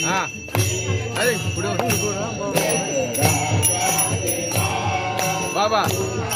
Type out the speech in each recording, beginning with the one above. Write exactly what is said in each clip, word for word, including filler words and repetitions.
हा अरे पुढे बाबा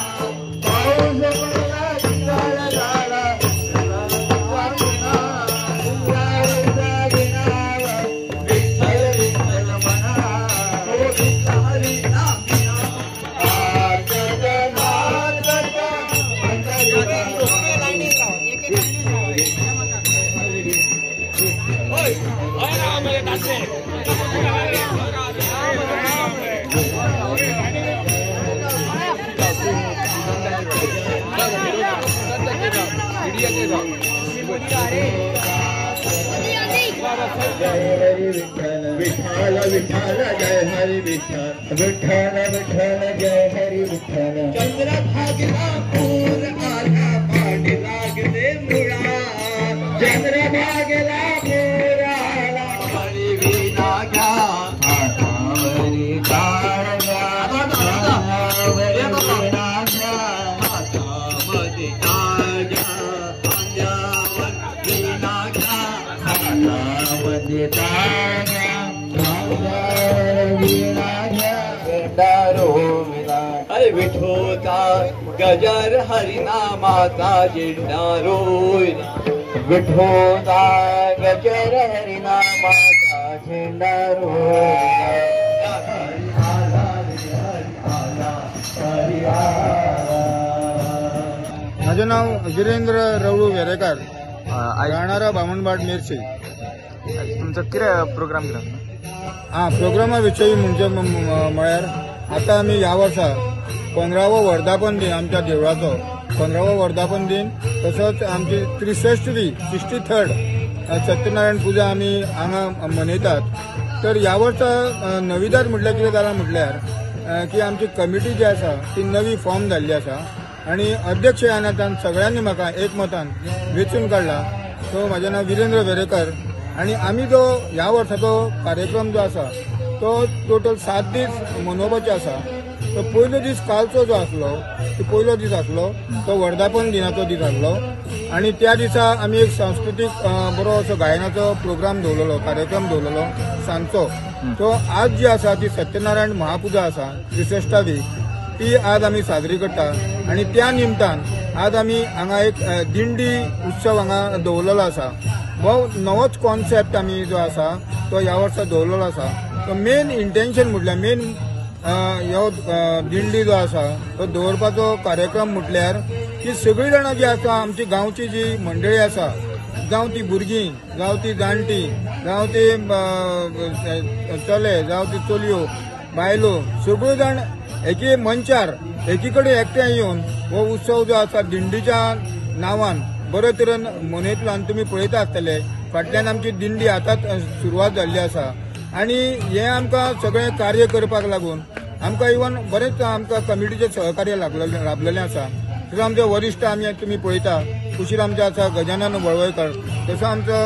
जय हरी विठ्ठल विठ्ठल विठ्ठल जय हरी विठ्ठल विठ्ठल विठ्ठल जय हरी विठ्ठल चंद्रभागेला पूर आला पाणी लागले मुळा चंद्रभागेला पूर आला हरी विना घ्या हातावरी काळ घ्या हातावरी विना घ्या हातामध्ये काळ घ्या अंगावर विना घ्या हातामध्ये काळ घ्या अंगावर विना घ्या डारो विना अरे विठोता गजर हरिनामाचा झेंडारो विठोता गजर हरिनामाचा झेंडारो माझे नाव वीरेंद्र रवळू वेरेकर राहणारा बामणबाट मिरची. तुमचा किती प्रोग्राम केला हा प्रोग्रामाविषयी म्हणजे म्हळ्यार आता आम्ही ह्या वर्सा पंदरावो वर्धापन दिन आमच्या देवळाचो पंदरावो वर्धापन दिन तसोच आमची त्रिसष्टवी सिक्स्टी थर्ड सत्यनारायण पुजा आमी हांगा मनयतात. तर ह्या वर्सा नविदाद म्हटल्यार कितें जालां म्हटल्यार की आमची कमिटी जी आसा ती नवी फॉर्म जाल्ली आसा आनी अध्यक्ष ह्या नात्यान सगळ्यांनी म्हाका एकमतान वेचून काडला. सो म्हाजें नांव वीरेंद्र वेरेकर आनी आमी जो ह्या वर्साचो कार्यक्रम जो आसा तो टोटल सात दीस मनोवपाचे आसा. तो पयलो दीस कालचो जो आसलो तो पयलो दीस आसलो तो वर्धापन दिनाचो दीस आसलो आनी त्या दिसा आमी एक सांस्कृतीक बरो असो गायनाचो प्रोग्राम दवरलेलो कार्यक्रम दवरलेलो सांजचो. सो आज जी आसा ती सत्यनारायण महापुजा आसा त्रिसश्टावी ती आज आमी साजरी करता आनी त्या निमतान आज आमी हांगा एक दिंडी उत्सव हांगा दवरलेलो आसा. हो नवोच कॉन्सेप्ट आमी जो आसा तो ह्या वर्सा दवरलेलो आसा. तो मेन इंटेन्शन म्हटल्यार मेन ह्यो दिंडी जो आसा तो दवरपाचो कार्यक्रम म्हटल्यार की सगळीं जाणां जी आसा आमची गांवची जी मंडळी आसा जावं ती भुरगीं जावं ती जाणटी जावं ती चले जावं ती चलयो बायलो सगळ्यो जाण एके मनशार एकी कडेन एकठांय येवन हो उत्सव जो आसा दिंडीच्या नांवान बरे तरेन मनयतलो आनी तुमी पळयता आसतले फाटल्यान आमची दिंडी आतांच सुरवात जाल्ली आसा आनी हें आमकां सगळें कार्य करपाक लागून आमकां इवन बरेंच आमकां कमिटीचें सहकार्य लाभलेलें लाभलेलें आसा. तसो आमचे वरिश्ठ आमी तुमी पळयता कुशीर आमचे आसा गजानन वळवयकर तसो आमचो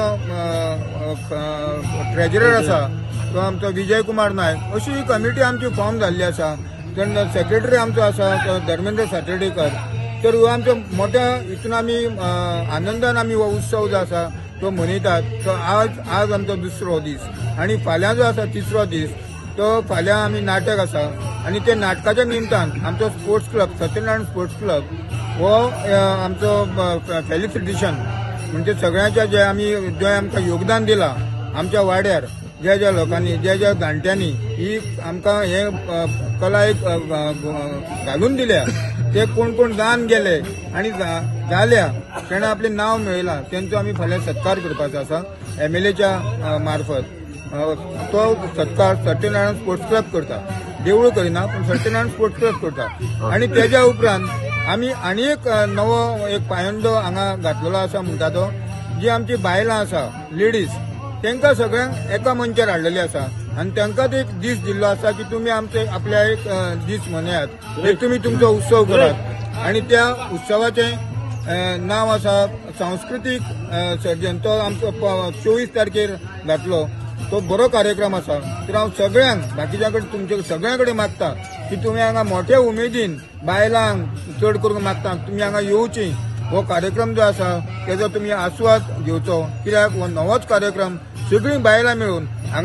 ट्रेजरर आसा तो आमचो विजय कुमार नायक अशी ही कमिटी आमची फॉर्म जाल्ली आसा. सेक्रेटरी आमचो आसा धर्मेंद्र सातर्डेकर. तर हो आमचो मोठ्या हितून आमी आनंदान आमी हो उत्सव जो आसा तो मनयतात. तो आज आज आमचो दुसरो दीस आनी फाल्यां जो आसा तिसरो दीस तो फाल्यां आमी नाटक आसा आनी ते नाटकाच्या निमतान आमचो sports club Satyanarayan sports club हो आमचो फेलिसिटेशन म्हणजे सगळ्यांच्या जे आमी जे आमकां योगदान दिलां आमच्या वाड्यार ज्या ज्या लोकांनी ज्या ज्या जाणट्यांनी ही आमकां हे कला एक घालून दिल्या ते कोण कोण दान गेले आनी जाल्या तेणें आपलें नांव मेळयलां तेंचो आमी फाल्यां सत्कार करपाचो आसा एमएलएच्या मार्फत. तो सत्कार सत्यनारायण स्पोर्ट्स क्लब करता. देवूळ करिना पूण सत्यनारायण स्पोर्ट्स क्लब करता. आनी तेज्या उपरांत आमी आनी एक नवो एक पायंडो हांगा घातलेलो आसा म्हणटा तो जी आमची बायलां आसा लेडीज तांकां सगळ्यांक एका मनशार हाडलेली आसा आनी तांकां एक दीस दिल्लो आसा की तुमी आमचे आपल्या एक दीस मनयात एक तुमी तुमचो उत्सव करात आनी त्या उत्सवाचें नांव आसा सांस्कृतीक सर्जन. तो आमचो चोवीस तारखेर घातलो तो बरो कार्यक्रम आसा. तर हांव सगळ्यांक बाकीच्या कडेन तुमचे सगळ्यां कडेन मागता की तुमी हांगा मोठ्या उमेदीन बायलांक चड करून मागता तुमी हांगा येवची. हो कार्यक्रम जो आसा तेजो तुमी आस्वाद घेवचो कित्याक हो नवोच कार्यक्रम सगळीं बायलां मेळून हांगा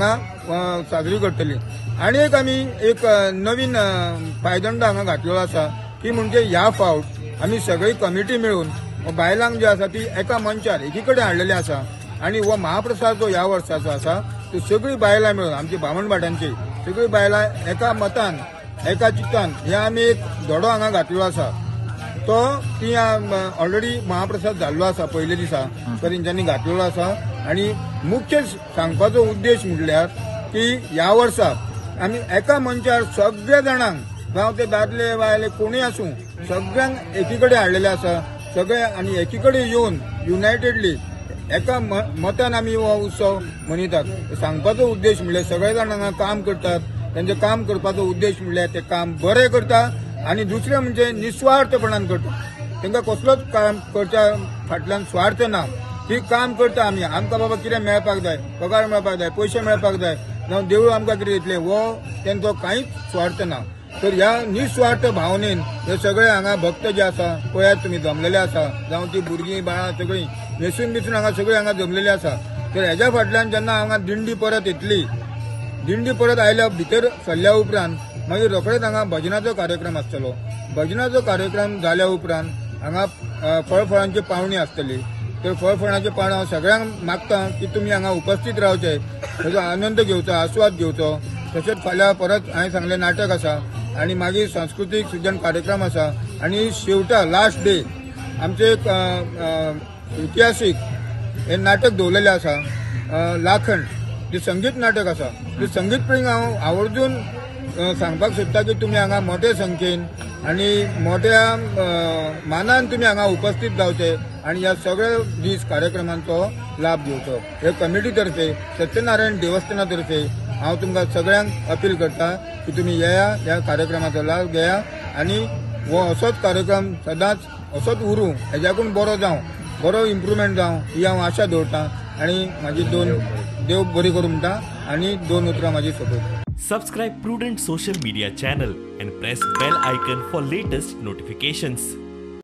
अ, साजरी करतली. आणि एक आमी एक अ, नवीन अ, पायदंड हांगा घातलेलो आसा की म्हणजे ह्या फावट आमी सगळी कमिटी मेळून बायलांक जी आसा ती एका मंचार एकी कडेन हाडलेली आसा. आणि हो महाप्रसाद जो ह्या वर्साचो आसा ती सगळी बायलां मेळून आमची बामणभाटांची सगळी बायलां एका मतान एका चित्तान हे आमी एक धडो हांगा घातलेलो आसा. तो ती ऑलरेडी महाप्रसाद जाल्लो आसा पयले दिसा तर तेंच्यांनी घातलेलो आसा. आणि मुख्य सांगपाचो उद्देश म्हटल्यार की ह्या वर्सा आमी एका मंचार सगळ्या जाणांक जावं ते दादले बायले कोणीय आसूं सगळ्यांक एकी कडेन हाडलेले आसा. सगळे आणि एकी कडेन येवन युनायटेडली एका मतान आमी हो उत्सव मनयतात. सांगपाचो उद्देश म्हळ्यार सगळे जाण हांगा काम करतात. त्यांचे काम करपाचो उद्देश म्हळ्यार ते काम बरें करता आणि दुसरें म्हणजे निस्वार्थपणान करता. तांकां कसलोच काम करच्या फाटल्यान स्वार्थ ना. ती काम करता आमी आमकां बाबा कितें मेळपाक जाय पगार मेळपाक जाय पयशे मेळपाक जाय जावं देवूळ आमकां कितें दितलें हो तेंचो कांयच स्वार्थ ना. तर ह्या निस्वार्थ भावनेन हे सगळे हांगा भक्त जे आसा पळयात तुमी जमलेले आसा जावं ती भुरगीं बाळां सगळीं न्हेसून बिसून हांगा सगळीं हांगा जमलेली आसा. तर हेज्या फाटल्यान जेन्ना हांगा दिंडी परत येतली दिंडी परत आयल्या भितर सरल्या उपरांत मागीर रोखडेच हांगा भजनाचो कार्यक्रम आसतलो. भजनाचो कार्यक्रम जाल्या उपरांत हांगा फळफळांची पावणी आसतली. तर फळफळांची पावणी हांव सगळ्यांक मागता की तुमी हांगा उपस्थित रावचे ताचो आनंद घेवचो आस्वाद घेवचो. तशेंच फाल्यां परत हांवें सांगलें नाटक आसा आणि मागीर सांस्कृतीक सृजन कार्यक्रम आसा. आणि शेवटा लास्ट डे आमचे एक इतिहासीक हे नाटक दवरलेलें आसा लाखण जे संगीत नाटक आसा. ते संगीत प्रेमी हांव आवर्जून सांगपाक सोदता की तुमी हांगा मोठ्या संख्येन आणि मोठ्या मानान तुमी हांगा उपस्थित जावचे आणि ह्या सगळ्या दीस कार्यक्रमांचो लाभ घेवचो. हे कमिटी तर्फे सत्यनारायण देवस्थाना तर्फे हांव तुमकां सगळ्यांक अपील करता की तुमी येया ह्या कार्यक्रमाचो लाभ घेया आणि हो असोच कार्यक्रम सदांच असोच उरूं हेज्याकून बरो जावं बरो इम्प्रुवमेंट जावं ही हांव आशा दवरतां. आणि म्हाजी दोन देव बरी करूं म्हणटा आणि दोन उतरां म्हाजी सोपयता. Subscribe Prudent social media channel and press bell icon for latest notifications.